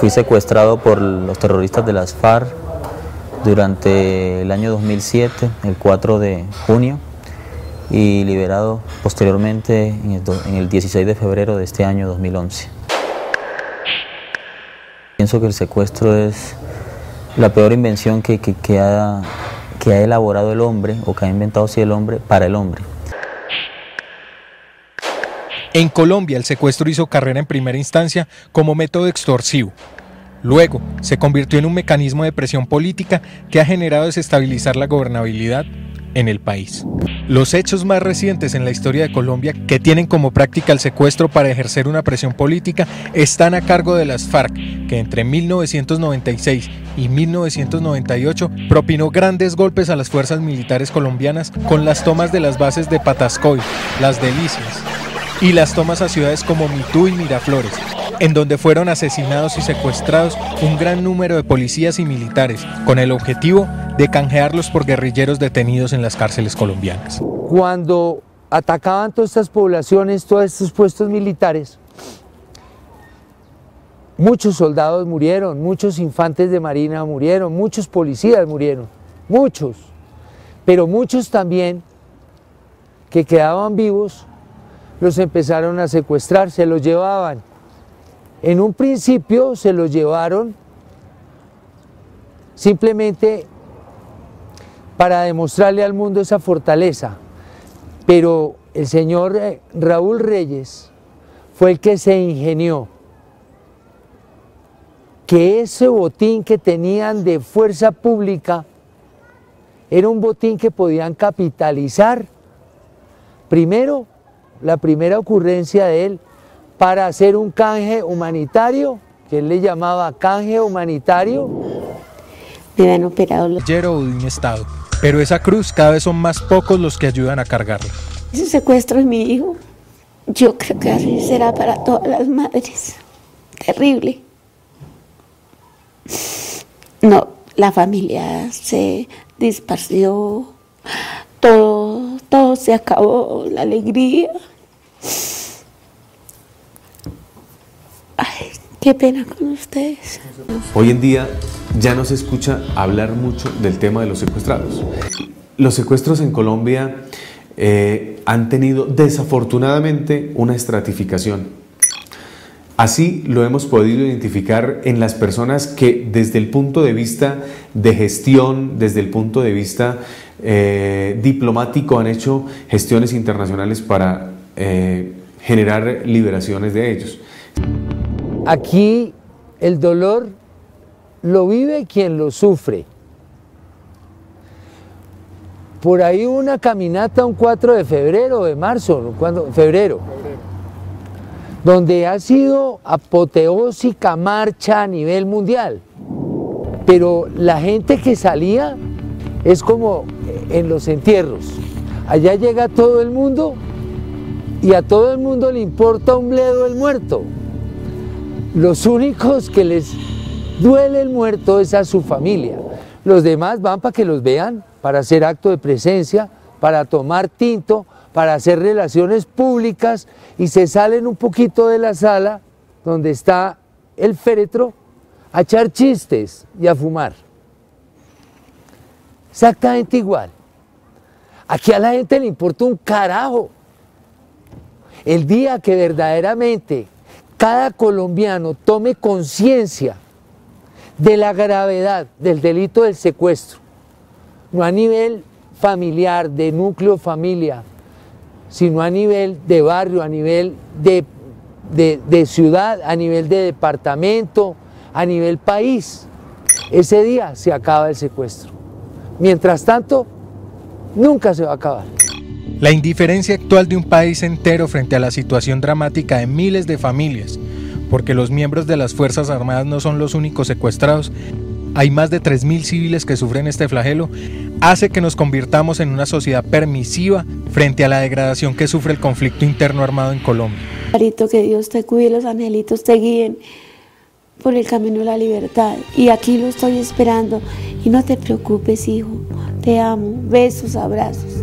Fui secuestrado por los terroristas de las FARC durante el año 2007, el 4 de junio, y liberado posteriormente en el 16 de febrero de este año 2011. Pienso que el secuestro es la peor invención que ha elaborado el hombre, o que ha inventado así el hombre, para el hombre. En Colombia, el secuestro hizo carrera en primera instancia como método extorsivo. Luego, se convirtió en un mecanismo de presión política que ha generado desestabilizar la gobernabilidad en el país. Los hechos más recientes en la historia de Colombia que tienen como práctica el secuestro para ejercer una presión política están a cargo de las FARC, que entre 1996 y 1998 propinó grandes golpes a las fuerzas militares colombianas con las tomas de las bases de Patascoy, Las Delicias y las tomas a ciudades como Mitú y Miraflores, en donde fueron asesinados y secuestrados un gran número de policías y militares, con el objetivo de canjearlos por guerrilleros detenidos en las cárceles colombianas. Cuando atacaban todas estas poblaciones, todos estos puestos militares, muchos soldados murieron, muchos infantes de marina murieron, muchos policías murieron, muchos, pero muchos también que quedaban vivos los empezaron a secuestrar, se los llevaban. En un principio se los llevaron simplemente para demostrarle al mundo esa fortaleza, pero el señor Raúl Reyes fue el que se ingenió que ese botín que tenían de fuerza pública era un botín que podían capitalizar. Primero, la primera ocurrencia de él, para hacer un canje humanitario, que él le llamaba canje humanitario. Me habían operado los... O de un estado, pero esa cruz cada vez son más pocos los que ayudan a cargarla. Ese secuestro es mi hijo. Yo creo que así será para todas las madres. Terrible. No, la familia se disparció, todo se acabó, la alegría. Ay, qué pena con ustedes. Hoy en día ya no se escucha hablar mucho del tema de los secuestrados. Los secuestros en Colombia han tenido desafortunadamente una estratificación. Así lo hemos podido identificar en las personas que desde el punto de vista de gestión, desde el punto de vista diplomático, han hecho gestiones internacionales para generar liberaciones de ellos. Aquí el dolor lo vive quien lo sufre. Por ahí una caminata un 4 de febrero, de marzo, febrero, donde ha sido apoteósica marcha a nivel mundial, pero la gente que salía es como en los entierros, allá llega todo el mundo y a todo el mundo le importa un bledo el muerto. Los únicos que les duele el muerto es a su familia, los demás van para que los vean, para hacer acto de presencia, para tomar tinto, para hacer relaciones públicas, y se salen un poquito de la sala donde está el féretro a echar chistes y a fumar. Exactamente igual. Aquí a la gente le importa un carajo. El día que verdaderamente cada colombiano tome conciencia de la gravedad del delito del secuestro, no a nivel familiar, de núcleo familia, sino a nivel de barrio, a nivel de ciudad, a nivel de departamento, a nivel país. Ese día se acaba el secuestro. Mientras tanto, nunca se va a acabar. La indiferencia actual de un país entero frente a la situación dramática de miles de familias, porque los miembros de las Fuerzas Armadas no son los únicos secuestrados, hay más de 3.000 civiles que sufren este flagelo, hace que nos convirtamos en una sociedad permisiva frente a la degradación que sufre el conflicto interno armado en Colombia. Marito, que Dios te cuide, los angelitos te guíen por el camino de la libertad. Y aquí lo estoy esperando. Y no te preocupes, hijo. Te amo. Besos, abrazos.